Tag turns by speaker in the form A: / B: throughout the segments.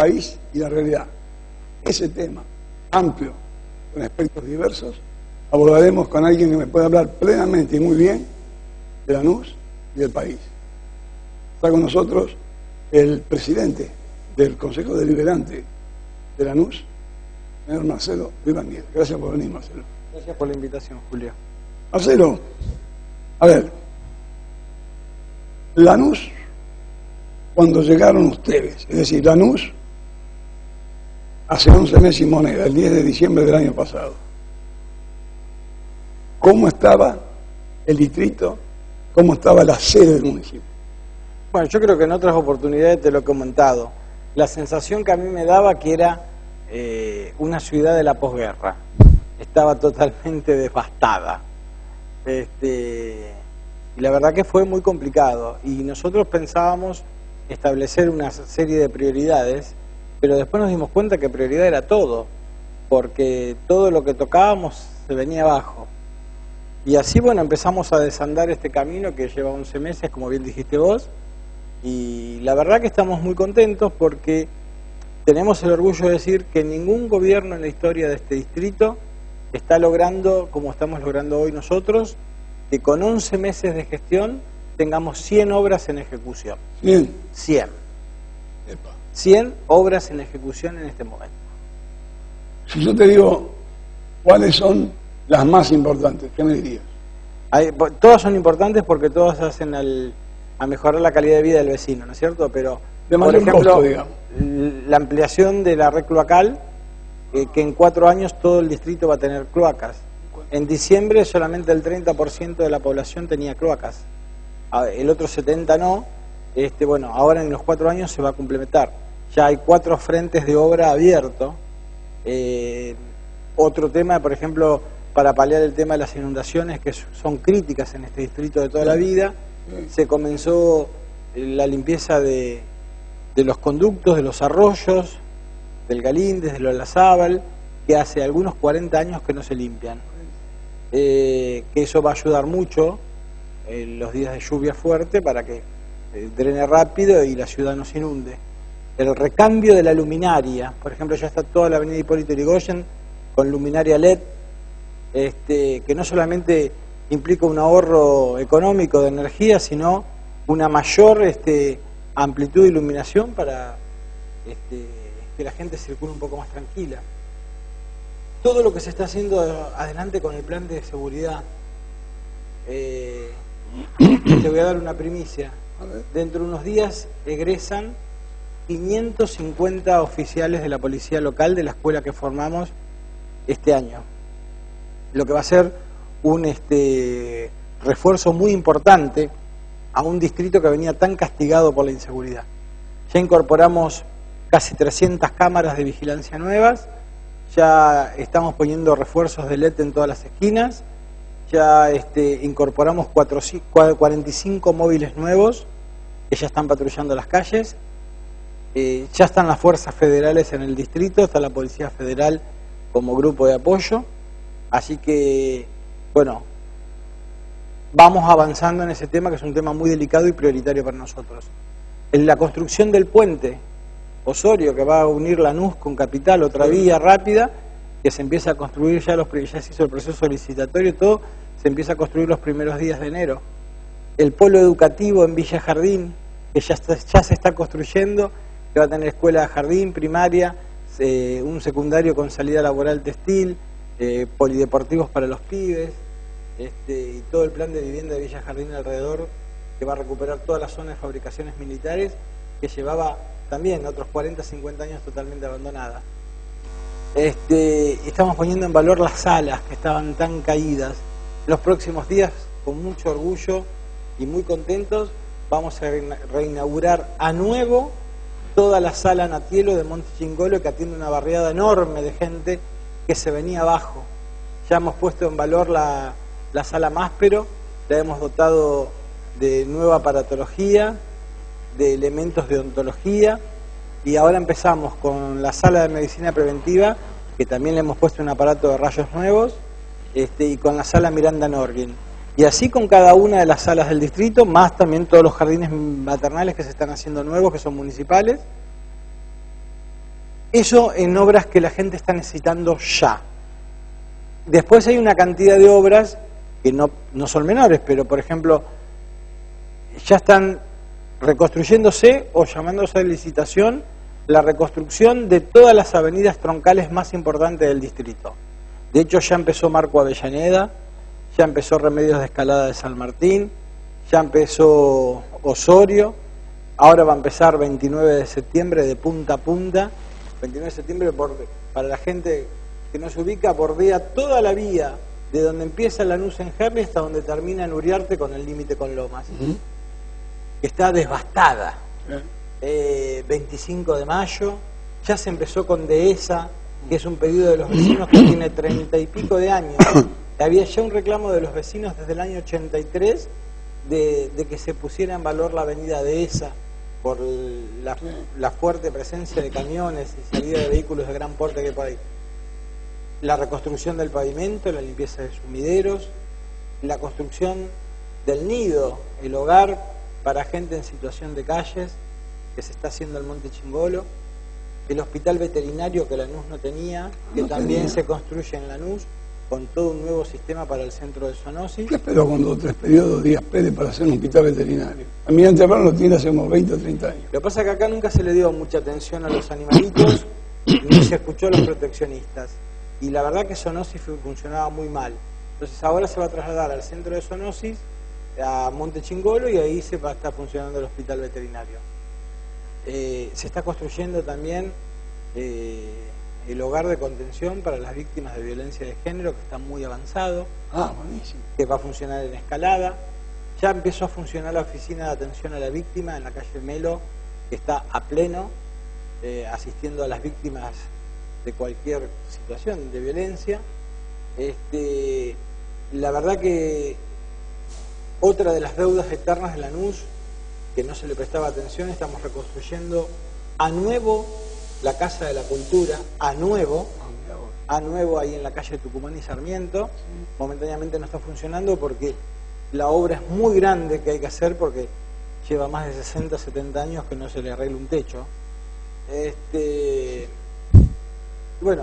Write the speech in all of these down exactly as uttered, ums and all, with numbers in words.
A: país y la realidad. Ese tema amplio, con aspectos diversos, abordaremos con alguien que me pueda hablar plenamente y muy bien de Lanús y del país. Está con nosotros el presidente del Consejo Deliberante de Lanús, señor Marcelo Vivanguier. Gracias por venir, Marcelo.
B: Gracias por la invitación, Julio.
A: Marcelo, a ver, Lanús, cuando llegaron ustedes, es decir, Lanús, hace once meses y moneda, el diez de diciembre del año pasado, ¿cómo estaba el distrito? ¿Cómo estaba la sede del municipio?
B: Bueno, yo creo que en otras oportunidades te lo he comentado. La sensación que a mí me daba que era eh, una ciudad de la posguerra. Estaba totalmente devastada. Este, y la verdad que fue muy complicado. Y nosotros pensábamos establecer una serie de prioridades, pero después nos dimos cuenta que prioridad era todo, porque todo lo que tocábamos se venía abajo. Y así, bueno, empezamos a desandar este camino que lleva once meses, como bien dijiste vos, y la verdad que estamos muy contentos porque tenemos el orgullo de decir que ningún gobierno en la historia de este distrito está logrando, como estamos logrando hoy nosotros, que con once meses de gestión tengamos cien obras en ejecución.
A: ¿cien?
B: cien.
A: Epa.
B: cien obras en ejecución en este momento.
A: Si yo te digo, ¿cuáles son las más importantes? ¿Qué me dirías?
B: Hay, todas son importantes porque todas hacen al, a mejorar la calidad de vida del vecino, ¿no es cierto? Pero,
A: de
B: por ejemplo,
A: costo, digamos.
B: La ampliación de la red cloacal, eh, que en cuatro años todo el distrito va a tener cloacas. En diciembre solamente el treinta por ciento de la población tenía cloacas, el otro setenta por ciento no. Este, bueno, ahora en los cuatro años se va a complementar. Ya hay cuatro frentes de obra abiertos. Eh, otro tema, por ejemplo, para paliar el tema de las inundaciones, que son críticas en este distrito de toda la vida, se comenzó la limpieza de, de los conductos, de los arroyos, del Galíndez, de Olazábal, que hace algunos cuarenta años que no se limpian. Eh, que eso va a ayudar mucho en los días de lluvia fuerte para que eh, drene rápido y la ciudad no se inunde. El recambio de la luminaria, por ejemplo, ya está toda la avenida Hipólito Yrigoyen con luminaria L E D, este, que no solamente implica un ahorro económico de energía, sino una mayor este, amplitud de iluminación para este, que la gente circule un poco más tranquila. Todo lo que se está haciendo adelante con el plan de seguridad, eh, te voy a dar una primicia. Dentro de unos días egresan quinientos cincuenta oficiales de la policía local de la escuela que formamos este año, lo que va a ser un este, refuerzo muy importante a un distrito que venía tan castigado por la inseguridad. Ya incorporamos casi trescientas cámaras de vigilancia nuevas, ya estamos poniendo refuerzos de L E D en todas las esquinas, ya este, incorporamos cuarenta y cinco móviles nuevos que ya están patrullando las calles, eh, ya están las fuerzas federales en el distrito, está la Policía Federal como grupo de apoyo, así que, bueno, vamos avanzando en ese tema que es un tema muy delicado y prioritario para nosotros. En la construcción del puente Osorio, que va a unir Lanús con Capital, otra vía rápida, que se empieza a construir ya, los, ya se hizo el proceso licitatorio y todo, se empieza a construir los primeros días de enero. El polo educativo en Villa Jardín, que ya, está, ya se está construyendo, que va a tener escuela de jardín, primaria, eh, un secundario con salida laboral textil, eh, polideportivos para los pibes, este, y todo el plan de vivienda de Villa Jardín alrededor, que va a recuperar toda la zona de fabricaciones militares, que llevaba también otros cuarenta, cincuenta años totalmente abandonada. Este, estamos poniendo en valor las salas que estaban tan caídas. Los próximos días, con mucho orgullo y muy contentos, vamos a reinaugurar a nuevo toda la sala Natielo de Monte Chingolo, que atiende una barriada enorme de gente que se venía abajo. Ya hemos puesto en valor la, la sala Máspero, la hemos dotado de nueva aparatología, de elementos de odontología, y ahora empezamos con la sala de medicina preventiva, que también le hemos puesto un aparato de rayos nuevos, este, y con la sala Miranda Norguen. Y así con cada una de las salas del distrito, más también todos los jardines maternales que se están haciendo nuevos, que son municipales. Eso en obras que la gente está necesitando ya. Después hay una cantidad de obras que no, no son menores, pero por ejemplo, ya están reconstruyéndose o llamándose a licitación la reconstrucción de todas las avenidas troncales más importantes del distrito. De hecho, ya empezó Marco Avellaneda, ya empezó Remedios de Escalada de San Martín, ya empezó Osorio, ahora va a empezar veintinueve de septiembre de punta a punta. veintinueve de septiembre, por, para la gente que no se ubica, bordea toda la vía de donde empieza Lanús en Herli hasta donde termina en Uriarte con el límite con Lomas. Uh-huh. Que está devastada. Uh-huh. eh, veinticinco de mayo, ya se empezó con Dehesa, que es un pedido de los vecinos que tiene treinta y pico de años. Había ya un reclamo de los vecinos desde el año ochenta y tres de, de que se pusiera en valor la avenida Dehesa por la, la fuerte presencia de camiones y salida de vehículos de gran porte que hay por ahí. La reconstrucción del pavimento, la limpieza de sumideros, la construcción del nido, el hogar para gente en situación de calles, que se está haciendo en Monte Chingolo, el hospital veterinario que Lanús no tenía, que no también tenía. Se construye en Lanús, con todo un nuevo sistema para el centro de zoonosis.
A: ¿Qué esperó cuando tres periodos Díaz Pérez para hacer un hospital veterinario? Almirante Brown lo tiene hace unos veinte o treinta años.
B: Lo que pasa es que acá nunca se le dio mucha atención a los animalitos, ni se escuchó a los proteccionistas. Y la verdad que zoonosis funcionaba muy mal. Entonces ahora se va a trasladar al centro de zoonosis, a Monte Chingolo, y ahí se va a estar funcionando el hospital veterinario. Eh, se está construyendo también eh, el hogar de contención para las víctimas de violencia de género, que está muy avanzado.
A: Ah, buenísimo.
B: Que va a funcionar en Escalada. Ya empezó a funcionar la oficina de atención a la víctima en la calle Melo, que está a pleno, eh, asistiendo a las víctimas de cualquier situación de violencia. Este, la verdad que otra de las deudas eternas de Lanús, que no se le prestaba atención, estamos reconstruyendo a nuevo la Casa de la Cultura, a nuevo, a nuevo ahí en la calle Tucumán y Sarmiento. Momentáneamente no está funcionando porque la obra es muy grande que hay que hacer, porque lleva más de sesenta, setenta años que no se le arregla un techo. Este, bueno,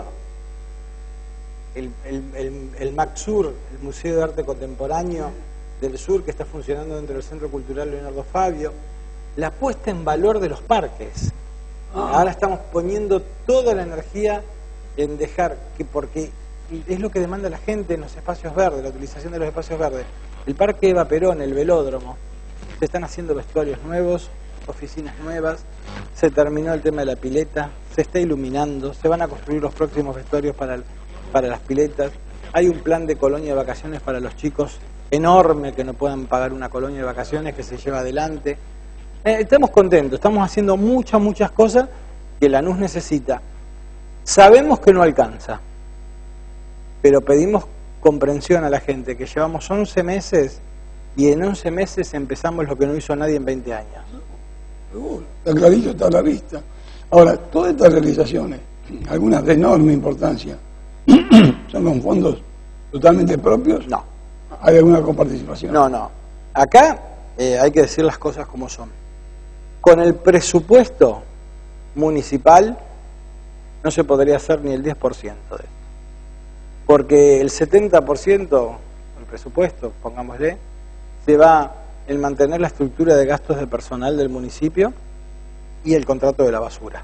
B: el, el, el, el MACSUR, el Museo de Arte Contemporáneo del Sur, que está funcionando dentro del Centro Cultural Leonardo Fabio, la puesta en valor de los parques. Ah. Ahora estamos poniendo toda la energía en dejar que, porque es lo que demanda la gente en los espacios verdes, la utilización de los espacios verdes. El Parque Eva Perón, el velódromo, se están haciendo vestuarios nuevos, oficinas nuevas, se terminó el tema de la pileta, se está iluminando, se van a construir los próximos vestuarios para, el, para las piletas. Hay un plan de colonia de vacaciones para los chicos enorme, que no puedan pagar una colonia de vacaciones, que se lleva adelante. Eh, estamos contentos, estamos haciendo muchas, muchas cosas que Lanús necesita. Sabemos que no alcanza, pero pedimos comprensión a la gente, que llevamos once meses y en once meses empezamos lo que no hizo nadie en veinte años.
A: Seguro, está clarito, está a la vista. Ahora, todas estas realizaciones, algunas de enorme importancia, ¿son con fondos totalmente propios?
B: No.
A: ¿Hay alguna coparticipación?
B: No, no. Acá eh, hay que decir las cosas como son. Con el presupuesto municipal no se podría hacer ni el diez por ciento de esto. Porque el setenta por ciento del presupuesto, pongámosle, se va en mantener la estructura de gastos de personal del municipio y el contrato de la basura.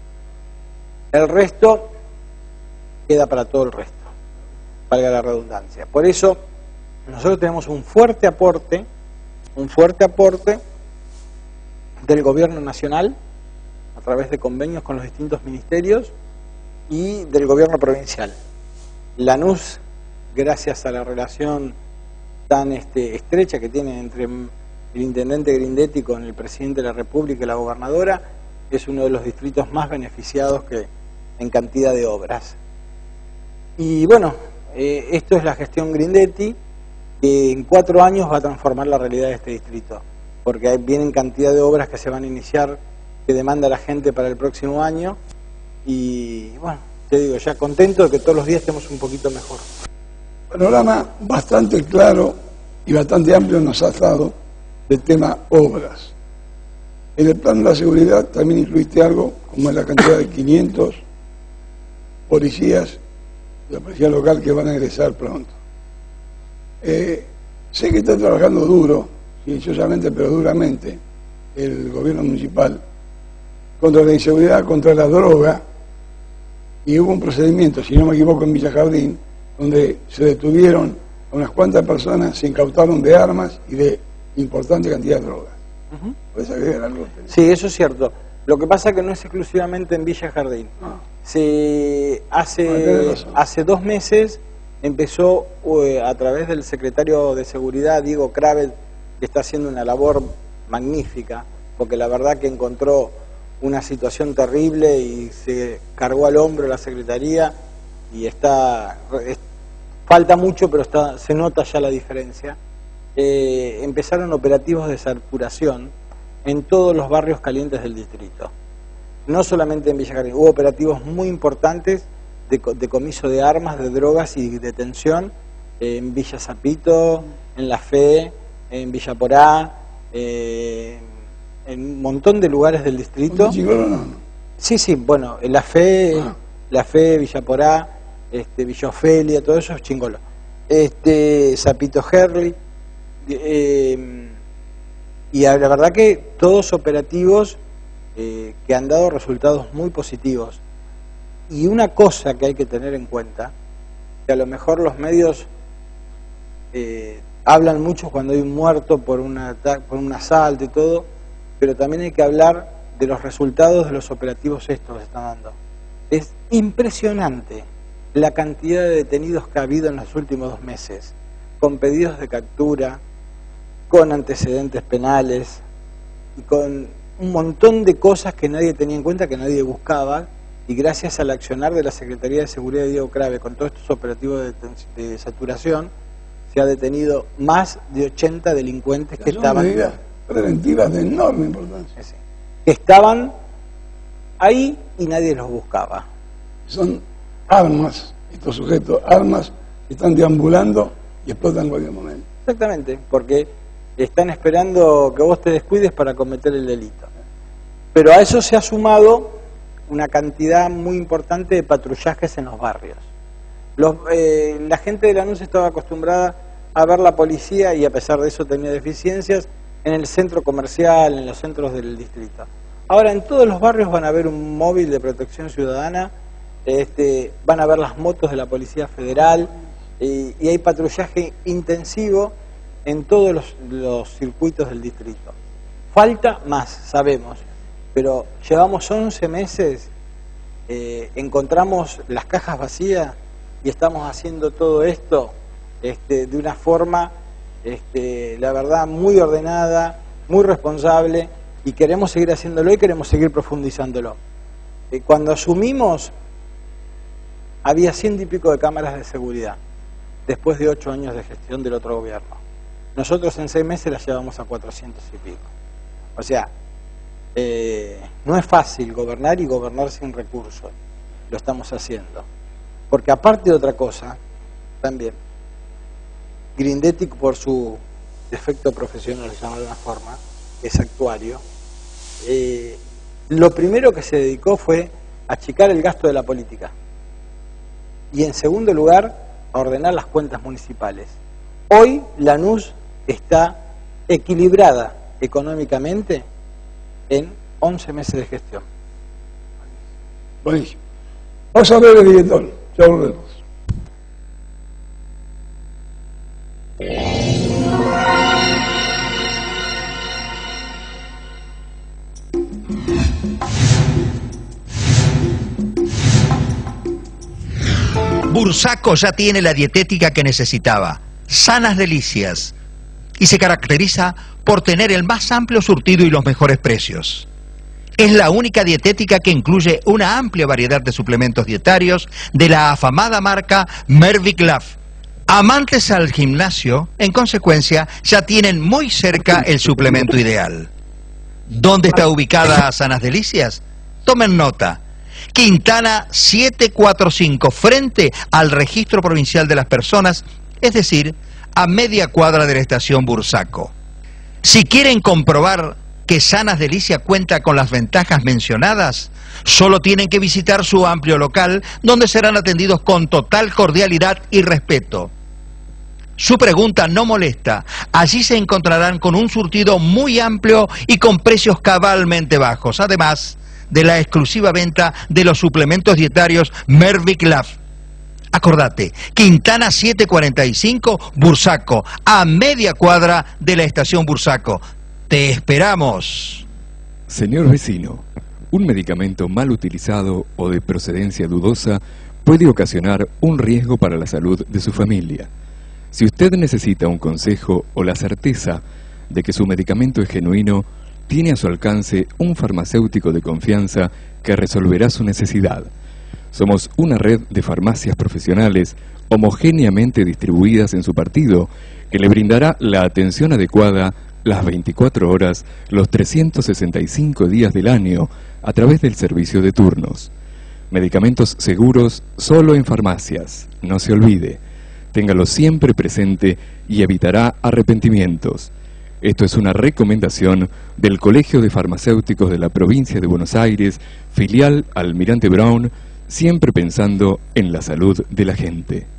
B: El resto queda para todo el resto, valga la redundancia. Por eso nosotros tenemos un fuerte aporte, un fuerte aporte del gobierno nacional a través de convenios con los distintos ministerios y del gobierno provincial. Lanús, gracias a la relación tan este, estrecha que tiene entre el intendente Grindetti con el presidente de la República y la gobernadora, es uno de los distritos más beneficiados que en cantidad de obras. Y bueno, eh, esto es la gestión Grindetti, que en cuatro años va a transformar la realidad de este distrito, porque hay, vienen cantidad de obras que se van a iniciar, que demanda la gente para el próximo año, y bueno, te digo, ya contento de que todos los días estemos un poquito mejor.
A: Panorama bastante claro y bastante amplio nos has dado del tema obras. En el plan de la seguridad también incluiste algo como es la cantidad de quinientos policías de la policía local que van a egresar pronto. Eh, sé que está trabajando duro, silenciosamente pero duramente, el gobierno municipal contra la inseguridad, contra la droga, y hubo un procedimiento, si no me equivoco, en Villa Jardín, donde se detuvieron a unas cuantas personas, se incautaron de armas y de importante cantidad de drogas. Uh-huh. ¿Puedes agregar algo?
B: Sí, eso es cierto. Lo que pasa es que no es exclusivamente en Villa Jardín. No. Se, hace, hace dos meses empezó uh, a través del secretario de Seguridad, Diego Kravet, que está haciendo una labor magnífica, porque la verdad que encontró una situación terrible y se cargó al hombro la Secretaría y está, es, falta mucho, pero está, se nota ya la diferencia. Eh, empezaron operativos de saturación en todos los barrios calientes del distrito. No solamente en Villa Jardín, hubo operativos muy importantes de decomiso de armas, de drogas y detención eh, en Villa Zapito, en La Fe, en Villa Porá, eh, en un montón de lugares del distrito.
A: No?
B: Sí, sí, bueno, en La Fe, ah. La Fe, Villa Porá, este, Villa Ofelia, todo eso es Chingolo. Este, Zapito Herli, eh, y la verdad que todos operativos eh, que han dado resultados muy positivos. Y una cosa que hay que tener en cuenta, que a lo mejor los medios eh, hablan mucho cuando hay un muerto por, una, por un asalto y todo, pero también hay que hablar de los resultados de los operativos estos que se están dando. Es impresionante la cantidad de detenidos que ha habido en los últimos dos meses, con pedidos de captura, con antecedentes penales y con un montón de cosas que nadie tenía en cuenta, que nadie buscaba, y gracias al accionar de la Secretaría de Seguridad de Diego Kravet con todos estos operativos de, de saturación, se ha detenido más de ochenta delincuentes que estaban...
A: medidas preventivas de enorme importancia.
B: Sí, que estaban ahí y nadie los buscaba.
A: Son armas, estos sujetos, armas que están deambulando y explotan en cualquier momento.
B: Exactamente, porque están esperando que vos te descuides para cometer el delito. Pero a eso se ha sumado una cantidad muy importante de patrullajes en los barrios. Los, eh, la gente de Lanús estaba acostumbrada a ver la policía y a pesar de eso tenía deficiencias en el centro comercial, en los centros del distrito. Ahora en todos los barrios van a ver un móvil de protección ciudadana, este, van a ver las motos de la Policía Federal y, y hay patrullaje intensivo en todos los, los circuitos del distrito. Falta más, sabemos, pero llevamos once meses, eh, encontramos las cajas vacías y estamos haciendo todo esto este, de una forma, este, la verdad, muy ordenada, muy responsable, y queremos seguir haciéndolo y queremos seguir profundizándolo. Eh, cuando asumimos, había ciento y pico de cámaras de seguridad, después de ocho años de gestión del otro gobierno. Nosotros en seis meses las llevamos a cuatrocientos y pico. O sea, eh, no es fácil gobernar y gobernar sin recursos. Lo estamos haciendo. Porque aparte de otra cosa, también, Grindetti, por su defecto profesional, se llama de una forma, es actuario, eh, lo primero que se dedicó fue a achicar el gasto de la política. Y en segundo lugar, a ordenar las cuentas municipales. Hoy Lanús está equilibrada económicamente en once meses de gestión.
A: Buenísimo. Vamos a ver el director. Ya volvemos.
C: Bursaco ya tiene la dietética que necesitaba, Sanas Delicias, y se caracteriza por tener el más amplio surtido y los mejores precios. Es la única dietética que incluye una amplia variedad de suplementos dietarios de la afamada marca Merviclaf. Amantes al gimnasio, en consecuencia, ya tienen muy cerca el suplemento ideal. ¿Dónde está ubicada Sanas Delicias? Tomen nota. Quintana setecientos cuarenta y cinco, frente al Registro Provincial de las Personas, es decir, a media cuadra de la estación Bursaco. Si quieren comprobar que Sanas Delicias cuenta con las ventajas mencionadas? Solo tienen que visitar su amplio local, donde serán atendidos con total cordialidad y respeto. Su pregunta no molesta. Allí se encontrarán con un surtido muy amplio y con precios cabalmente bajos, además de la exclusiva venta de los suplementos dietarios Mervic Lab. Acordate, Quintana setecientos cuarenta y cinco, Bursaco, a media cuadra de la estación Bursaco. ¡Te esperamos!
D: Señor vecino, un medicamento mal utilizado o de procedencia dudosa puede ocasionar un riesgo para la salud de su familia. Si usted necesita un consejo o la certeza de que su medicamento es genuino, tiene a su alcance un farmacéutico de confianza que resolverá su necesidad. Somos una red de farmacias profesionales homogéneamente distribuidas en su partido, que le brindará la atención adecuada las veinticuatro horas, los trescientos sesenta y cinco días del año, a través del servicio de turnos. Medicamentos seguros solo en farmacias. No se olvide. Téngalo siempre presente y evitará arrepentimientos. Esto es una recomendación del Colegio de Farmacéuticos de la Provincia de Buenos Aires, filial Almirante Brown, siempre pensando en la salud de la gente.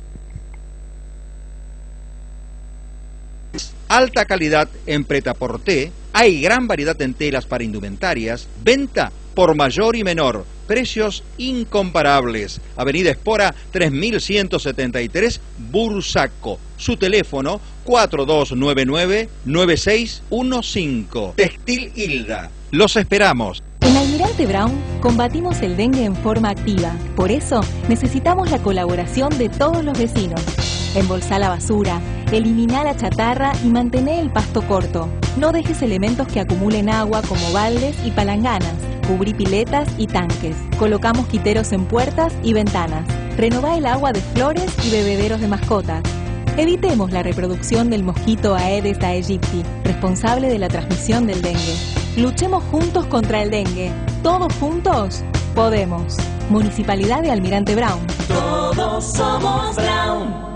C: Alta calidad en prêt-à-porter, hay gran variedad en telas para indumentarias, venta por mayor y menor, precios incomparables. Avenida Espora tres mil ciento setenta y tres, Bursaco. Su teléfono cuatro dos nueve nueve, nueve seis uno cinco. Textil Hilda. Los esperamos.
E: En Almirante Brown combatimos el dengue en forma activa. Por eso necesitamos la colaboración de todos los vecinos. Embolsá la basura, elimina la chatarra y mantén el pasto corto. No dejes elementos que acumulen agua como baldes y palanganas. Cubrí piletas y tanques. Colocamos quiteros en puertas y ventanas. Renová el agua de flores y bebederos de mascotas. Evitemos la reproducción del mosquito Aedes aegypti, responsable de la transmisión del dengue. Luchemos juntos contra el dengue. Todos juntos podemos. Municipalidad de Almirante Brown.
F: Todos somos Brown.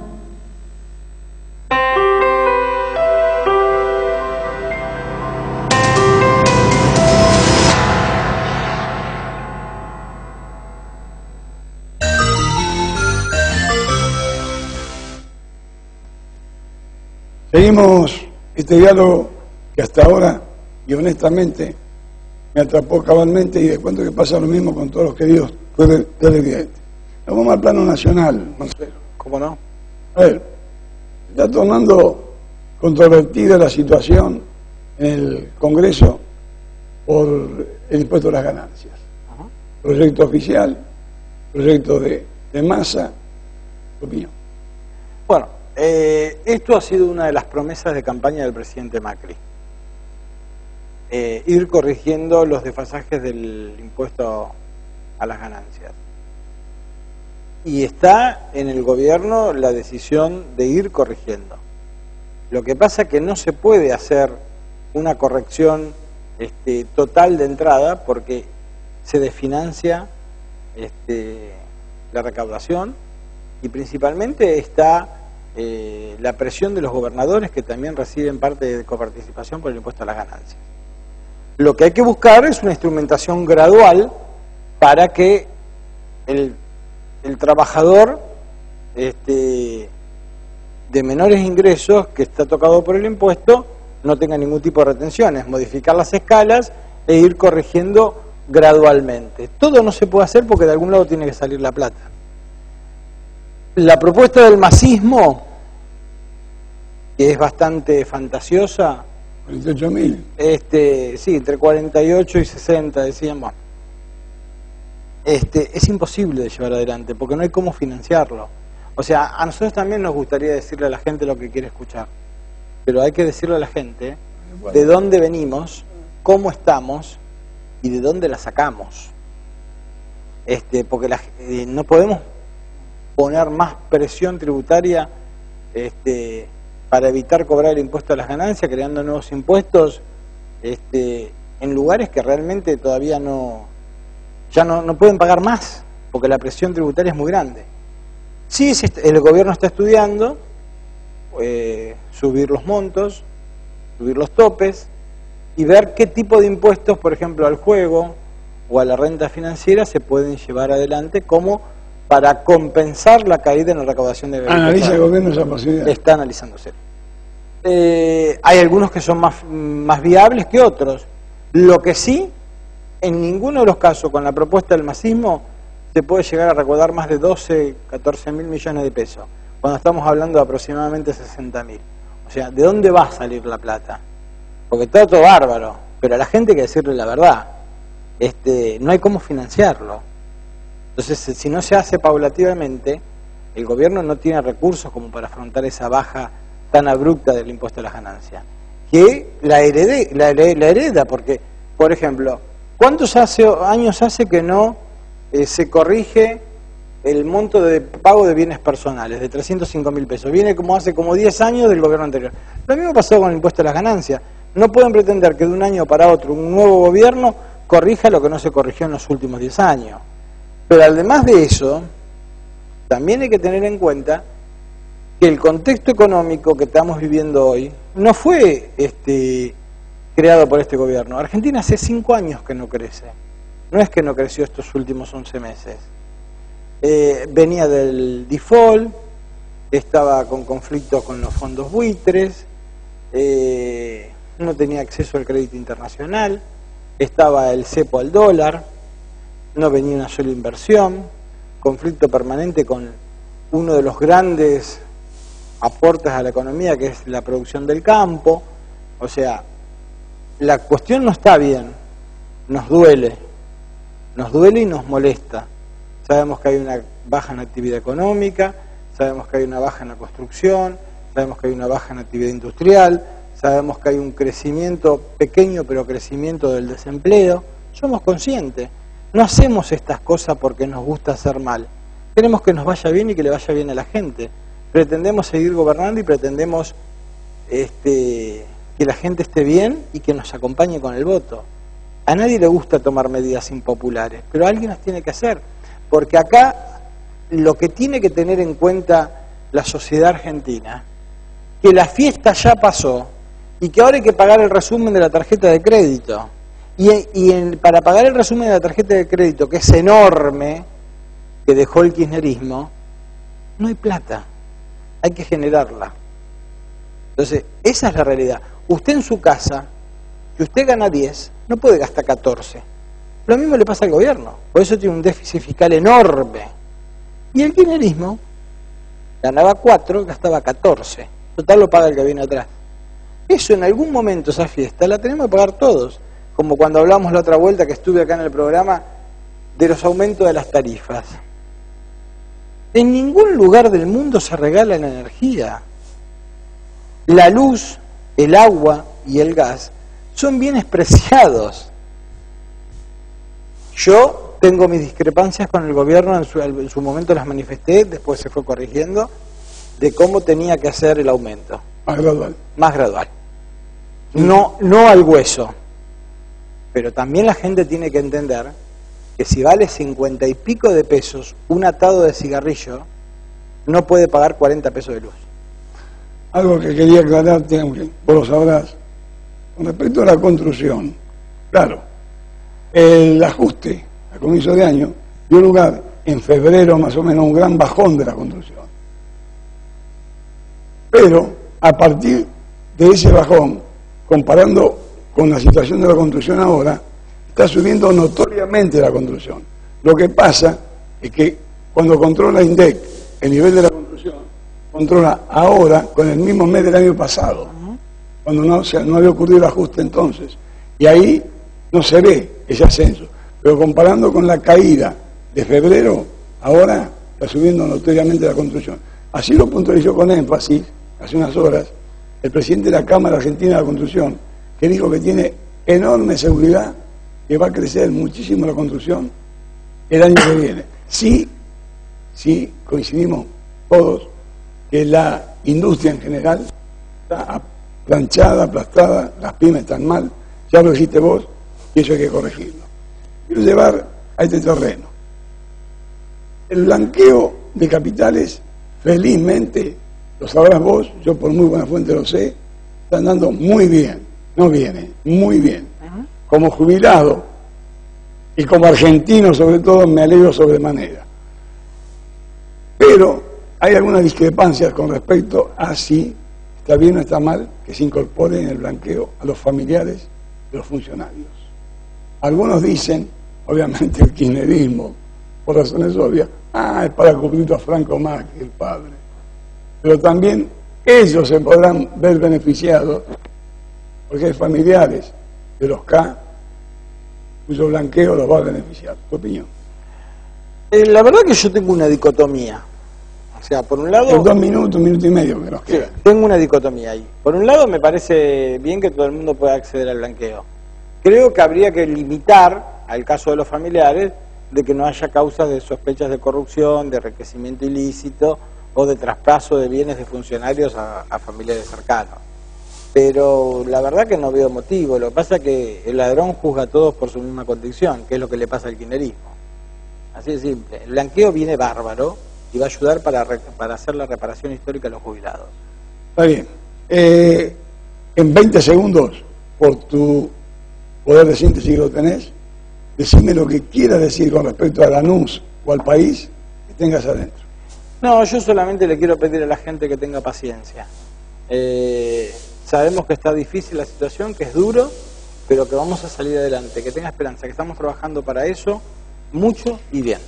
A: Seguimos este diálogo que hasta ahora, y honestamente, me atrapó cabalmente, y les cuento que pasa lo mismo con todos los queridos televidentes. Nos vamos al plano nacional, Marcelo.
B: ¿Cómo no?
A: A ver, está tornando controvertida la situación en el Congreso por el impuesto a las ganancias. Ajá. Proyecto oficial, proyecto de, de masa, opinión.
B: Bueno, eh, esto ha sido una de las promesas de campaña del presidente Macri. Eh, ir corrigiendo los desfasajes del impuesto a las ganancias. Y está en el gobierno la decisión de ir corrigiendo. Lo que pasa es que no se puede hacer una corrección este, total de entrada porque se desfinancia este, la recaudación y principalmente está eh, la presión de los gobernadores que también reciben parte de coparticipación por el impuesto a las ganancias. Lo que hay que buscar es una instrumentación gradual para que el, el trabajador este, de menores ingresos que está tocado por el impuesto no tenga ningún tipo de retenciones, modificar las escalas e ir corrigiendo gradualmente. Todo no se puede hacer porque de algún lado tiene que salir la plata. La propuesta del masismo, que es bastante fantasiosa,
A: cuarenta y ocho mil.
B: Este, sí, entre cuarenta y ocho y sesenta, decíamos. Este, es imposible de llevar adelante porque no hay cómo financiarlo. O sea, a nosotros también nos gustaría decirle a la gente lo que quiere escuchar, pero hay que decirle a la gente de dónde venimos, cómo estamos y de dónde la sacamos. Este, porque la, eh, no podemos poner más presión tributaria este, para evitar cobrar el impuesto a las ganancias, creando nuevos impuestos este, en lugares que realmente todavía no, ya no, no pueden pagar más, porque la presión tributaria es muy grande. Sí, el gobierno está estudiando eh, subir los montos, subir los topes y ver qué tipo de impuestos, por ejemplo, al juego o a la renta financiera se pueden llevar adelante como para compensar la caída en la recaudación de
A: ¿Analiza el gobierno esa posibilidad?
B: Está analizándose. Eh, hay algunos que son más, más viables que otros. Lo que sí, en ninguno de los casos con la propuesta del masismo se puede llegar a recaudar más de doce, catorce mil millones de pesos, cuando estamos hablando de aproximadamente sesenta mil. O sea, ¿de dónde va a salir la plata? Porque está todo bárbaro, pero a la gente hay que decirle la verdad. Este, no hay cómo financiarlo. Entonces, si no se hace paulativamente, el gobierno no tiene recursos como para afrontar esa baja tan abrupta del impuesto a las ganancias. Que la, herede, la, la hereda, porque, por ejemplo, ¿cuántos hace, años hace que no eh, se corrige el monto de pago de bienes personales, de trescientos cinco mil pesos? Viene como hace como diez años del gobierno anterior. Lo mismo pasó con el impuesto a las ganancias. No pueden pretender que de un año para otro un nuevo gobierno corrija lo que no se corrigió en los últimos diez años. Pero además de eso, también hay que tener en cuenta que el contexto económico que estamos viviendo hoy no fue este, creado por este gobierno. Argentina hace cinco años que no crece. No es que no creció estos últimos once meses. Eh, venía del default, estaba con conflictos con los fondos buitres, eh, no tenía acceso al crédito internacional, estaba el cepo al dólar, no venía una sola inversión, conflicto permanente con uno de los grandes aportes a la economía, que es la producción del campo. O sea, la cuestión no está bien, nos duele, nos duele y nos molesta. Sabemos que hay una baja en la actividad económica, sabemos que hay una baja en la construcción, sabemos que hay una baja en la actividad industrial, sabemos que hay un crecimiento pequeño, pero crecimiento del desempleo. Somos conscientes. No hacemos estas cosas porque nos gusta hacer mal. Queremos que nos vaya bien y que le vaya bien a la gente. Pretendemos seguir gobernando y pretendemos este, que la gente esté bien y que nos acompañe con el voto. A nadie le gusta tomar medidas impopulares, pero alguien las tiene que hacer. Porque acá lo que tiene que tener en cuenta la sociedad argentina, que la fiesta ya pasó y que ahora hay que pagar el resumen de la tarjeta de crédito. Y, y en, para pagar el resumen de la tarjeta de crédito, que es enorme, que dejó el kirchnerismo, no hay plata, hay que generarla. Entonces, esa es la realidad. Usted en su casa, si usted gana diez, no puede gastar catorce. Lo mismo le pasa al gobierno, por eso tiene un déficit fiscal enorme. Y el kirchnerismo ganaba cuatro, gastaba catorce. Total lo paga el que viene atrás. Eso en algún momento, esa fiesta, la tenemos que pagar todos. Como cuando hablamos la otra vuelta que estuve acá en el programa de los aumentos de las tarifas. En ningún lugar del mundo se regala la energía. La luz, el agua y el gas son bienes preciados. Yo tengo mis discrepancias con el gobierno, en su, en su momento las manifesté, después se fue corrigiendo, de cómo tenía que hacer el aumento.
A: Más gradual.
B: Más gradual. No, no al hueso. Pero también la gente tiene que entender que si vale cincuenta y pico de pesos un atado de cigarrillo, no puede pagar cuarenta pesos de luz.
A: Algo que quería aclarar, vos lo sabrás, con respecto a la construcción. Claro, el ajuste a comienzo de año dio lugar en febrero más o menos a un gran bajón de la construcción. Pero a partir de ese bajón, comparando con la situación de la construcción ahora, está subiendo notoriamente la construcción. Lo que pasa es que cuando controla INDEC el nivel de la construcción, controla ahora con el mismo mes del año pasado, cuando no, o sea, no había ocurrido el ajuste entonces. Y ahí no se ve ese ascenso. Pero comparando con la caída de febrero, ahora está subiendo notoriamente la construcción. Así lo puntualizó con énfasis, hace unas horas, el presidente de la Cámara Argentina de la Construcción, que dijo que tiene enorme seguridad que va a crecer muchísimo la construcción el año que viene. Sí, sí, coincidimos todos que la industria en general está planchada, aplastada, las pymes están mal, ya lo dijiste vos, y eso hay que corregirlo. Quiero llevar a este terreno. El blanqueo de capitales, felizmente, lo sabrás vos, yo por muy buena fuente lo sé, está andando muy bien. no viene muy bien. Como jubilado y como argentino sobre todo me alegro sobremanera. Pero hay algunas discrepancias con respecto a si está bien o está mal que se incorpore en el blanqueo a los familiares de los funcionarios. Algunos dicen, obviamente el kirchnerismo, por razones obvias, ah, es para cubrir a Franco Macri, el padre. Pero también ellos se podrán ver beneficiados porque hay familiares de los K cuyo blanqueo los va a beneficiar. ¿Tu opinión?
B: Eh, la verdad que yo tengo una dicotomía. O sea, por un lado...
A: En dos minutos, un minuto y medio que nos
B: sí,
A: queda.
B: tengo una dicotomía ahí. Por un lado me parece bien que todo el mundo pueda acceder al blanqueo. Creo que habría que limitar, al caso de los familiares, de que no haya causas de sospechas de corrupción, de enriquecimiento ilícito o de traspaso de bienes de funcionarios a, a familiares cercanos. Pero la verdad que no veo motivo. Lo que pasa es que el ladrón juzga a todos por su misma condición, que es lo que le pasa al kirchnerismo. Así de simple. El blanqueo viene bárbaro y va a ayudar para, para hacer la reparación histórica a los jubilados.
A: Está bien. Eh, en veinte segundos, por tu poder de síntesis que lo tenés, decime lo que quieras decir con respecto a Lanús o al país que tengas adentro.
B: No, yo solamente le quiero pedir a la gente que tenga paciencia. Eh, sabemos que está difícil la situación, que es duro, pero que vamos a salir adelante, que tenga esperanza, que estamos trabajando para eso mucho y bien.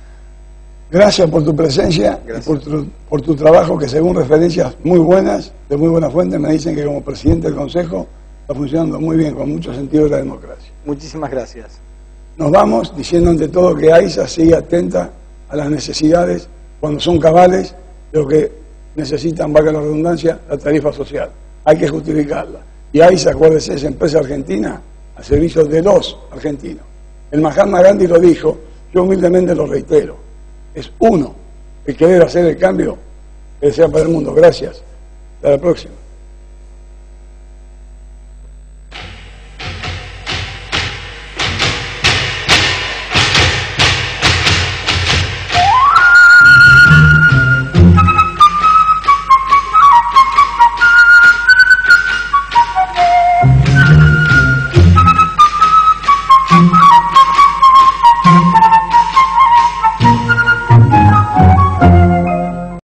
A: Gracias por tu presencia y por tu, por tu trabajo, que según referencias muy buenas, de muy buena fuente, me dicen que como presidente del Consejo está funcionando muy bien, con mucho sentido de la democracia.
B: Muchísimas gracias.
A: Nos vamos diciendo ante todo que AISA sigue atenta a las necesidades, cuando son cabales, de lo que necesitan, valga la redundancia, la tarifa social. Hay que justificarla. Y AISA, acuérdese, es empresa argentina al servicio de los argentinos. El Mahatma Gandhi lo dijo, yo humildemente lo reitero. Es uno el que debe hacer el cambio que desea para el mundo. Gracias. Hasta la próxima.